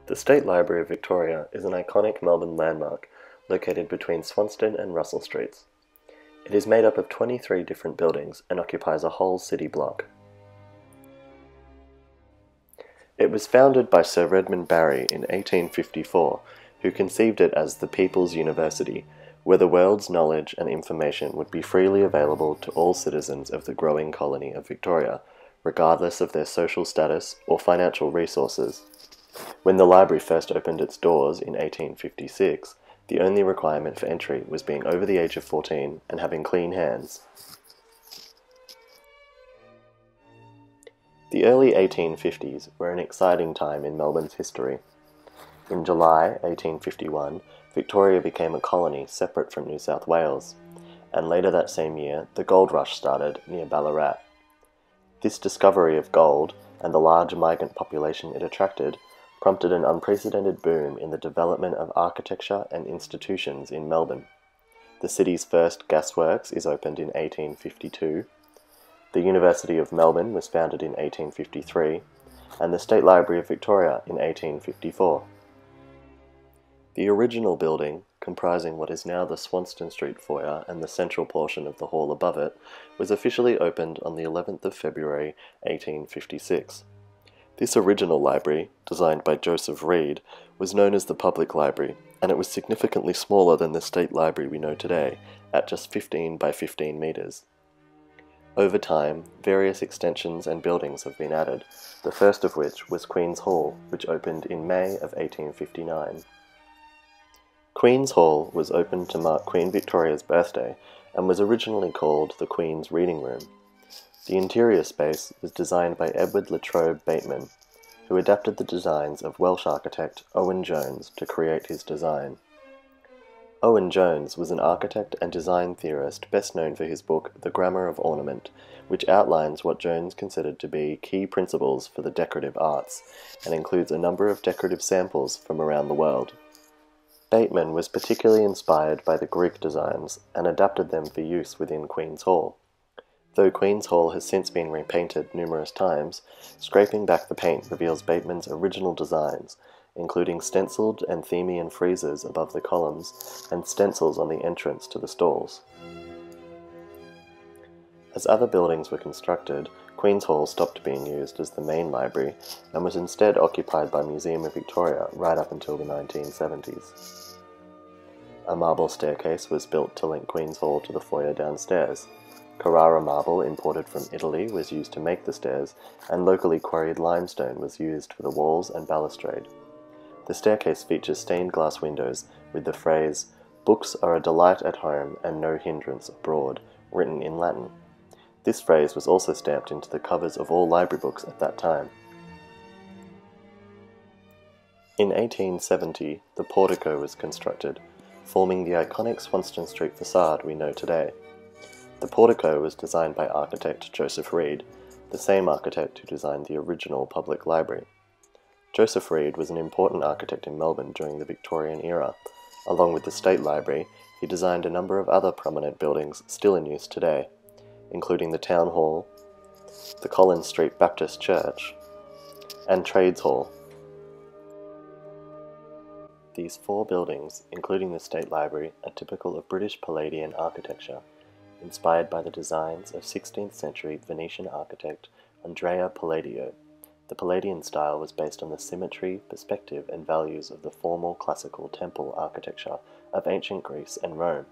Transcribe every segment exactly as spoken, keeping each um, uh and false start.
The State Library of Victoria is an iconic Melbourne landmark located between Swanston and Russell Streets. It is made up of twenty-three different buildings and occupies a whole city block. It was founded by Sir Redmond Barry in eighteen fifty-four, who conceived it as the People's University, where the world's knowledge and information would be freely available to all citizens of the growing colony of Victoria, regardless of their social status or financial resources. When the library first opened its doors in eighteen fifty-six, the only requirement for entry was being over the age of fourteen and having clean hands. The early eighteen fifties were an exciting time in Melbourne's history. In July eighteen fifty-one, Victoria became a colony separate from New South Wales, and later that same year, the gold rush started near Ballarat. This discovery of gold, and the large migrant population it attracted, prompted an unprecedented boom in the development of architecture and institutions in Melbourne. The city's first gasworks is opened in eighteen fifty-two, the University of Melbourne was founded in eighteen fifty-three, and the State Library of Victoria in eighteen fifty-four. The original building, comprising what is now the Swanston Street foyer and the central portion of the hall above it, was officially opened on the eleventh of February eighteen fifty-six. This original library, designed by Joseph Reed, was known as the Public Library, and it was significantly smaller than the State Library we know today, at just fifteen by fifteen metres. Over time, various extensions and buildings have been added, the first of which was Queen's Hall, which opened in May of eighteen fifty-nine. Queen's Hall was opened to mark Queen Victoria's birthday and was originally called the Queen's Reading Room. The interior space was designed by Edward Latrobe Bateman, who adapted the designs of Welsh architect Owen Jones to create his design. Owen Jones was an architect and design theorist best known for his book The Grammar of Ornament, which outlines what Jones considered to be key principles for the decorative arts, and includes a number of decorative samples from around the world. Bateman was particularly inspired by the Greek designs and adapted them for use within Queen's Hall. Though Queen's Hall has since been repainted numerous times, scraping back the paint reveals Bateman's original designs, including stenciled Anthemian friezes above the columns and stencils on the entrance to the stalls. As other buildings were constructed, Queen's Hall stopped being used as the main library and was instead occupied by Museum of Victoria right up until the nineteen seventies. A marble staircase was built to link Queen's Hall to the foyer downstairs. Carrara marble imported from Italy was used to make the stairs, and locally quarried limestone was used for the walls and balustrade. The staircase features stained glass windows with the phrase, "Books are a delight at home and no hindrance abroad," written in Latin. This phrase was also stamped into the covers of all library books at that time. In eighteen seventy, the portico was constructed, forming the iconic Swanston Street facade we know today. The portico was designed by architect Joseph Reed, the same architect who designed the original public library. Joseph Reed was an important architect in Melbourne during the Victorian era. Along with the State Library, he designed a number of other prominent buildings still in use today, including the Town Hall, the Collins Street Baptist Church, and Trades Hall. These four buildings, including the State Library, are typical of British Palladian architecture, inspired by the designs of sixteenth century Venetian architect Andrea Palladio. The Palladian style was based on the symmetry, perspective, and values of the formal classical temple architecture of ancient Greece and Rome.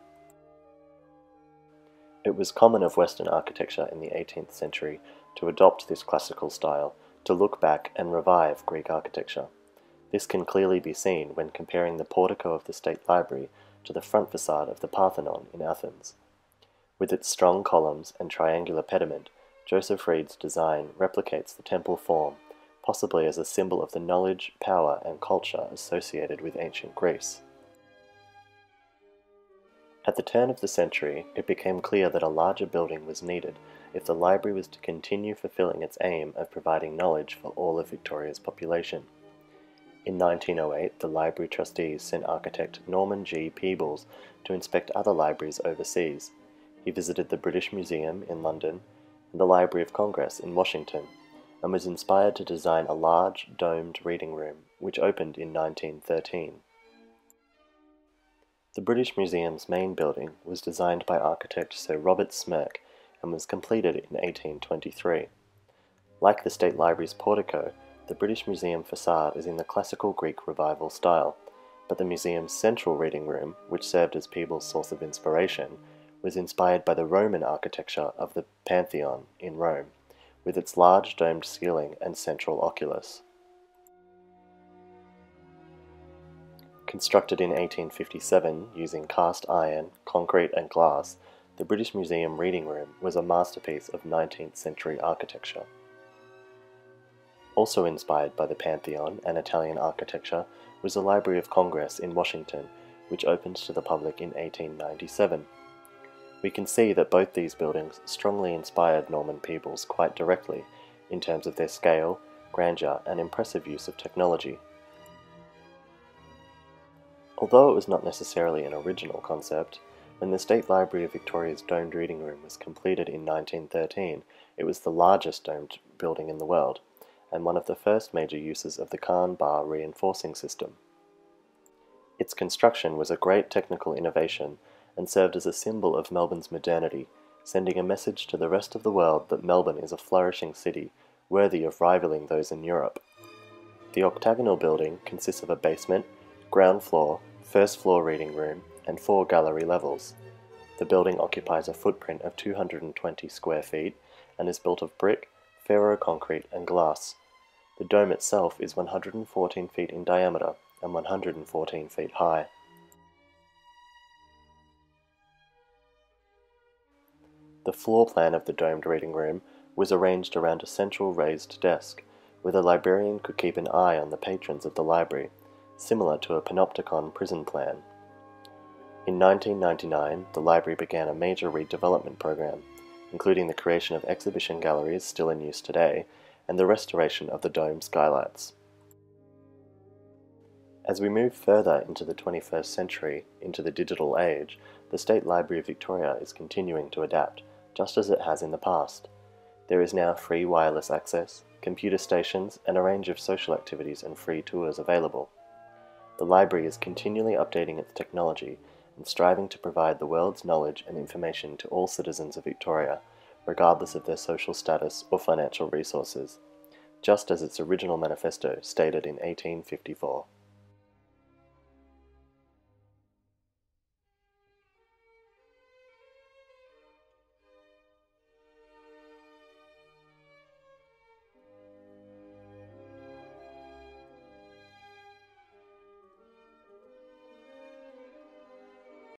It was common of Western architecture in the eighteenth century to adopt this classical style, to look back and revive Greek architecture. This can clearly be seen when comparing the portico of the State Library to the front facade of the Parthenon in Athens. With its strong columns and triangular pediment, Joseph Reed's design replicates the temple form, possibly as a symbol of the knowledge, power, and culture associated with ancient Greece. At the turn of the century, it became clear that a larger building was needed if the library was to continue fulfilling its aim of providing knowledge for all of Victoria's population. In nineteen oh eight, the library trustees sent architect Norman G. Peebles to inspect other libraries overseas. He visited the British Museum in London and the Library of Congress in Washington, and was inspired to design a large, domed reading room, which opened in nineteen thirteen. The British Museum's main building was designed by architect Sir Robert Smirke and was completed in eighteen twenty-three. Like the State Library's portico, the British Museum facade is in the classical Greek Revival style, but the museum's central reading room, which served as Peebles' source of inspiration, was inspired by the Roman architecture of the Pantheon in Rome, with its large domed ceiling and central oculus. Constructed in eighteen fifty-seven using cast iron, concrete and glass, the British Museum Reading Room was a masterpiece of nineteenth century architecture. Also inspired by the Pantheon and Italian architecture was the Library of Congress in Washington, which opened to the public in eighteen ninety-seven. We can see that both these buildings strongly inspired Norman Peebles quite directly in terms of their scale, grandeur, and impressive use of technology. Although it was not necessarily an original concept, when the State Library of Victoria's domed reading room was completed in nineteen thirteen, it was the largest domed building in the world, and one of the first major uses of the Cairn bar reinforcing system. Its construction was a great technical innovation and served as a symbol of Melbourne's modernity, sending a message to the rest of the world that Melbourne is a flourishing city, worthy of rivaling those in Europe. The octagonal building consists of a basement, ground floor, first floor reading room, and four gallery levels. The building occupies a footprint of two hundred twenty square feet and is built of brick, ferroconcrete, and glass. The dome itself is one hundred fourteen feet in diameter and one hundred fourteen feet high. The floor plan of the domed reading room was arranged around a central raised desk, where the librarian could keep an eye on the patrons of the library, similar to a panopticon prison plan. In nineteen ninety-nine, the library began a major redevelopment program, including the creation of exhibition galleries still in use today, and the restoration of the dome skylights. As we move further into the twenty-first century, into the digital age, the State Library of Victoria is continuing to adapt, just as it has in the past. There is now free wireless access, computer stations, and a range of social activities and free tours available. The library is continually updating its technology and striving to provide the world's knowledge and information to all citizens of Victoria, regardless of their social status or financial resources, just as its original manifesto stated in eighteen fifty-four.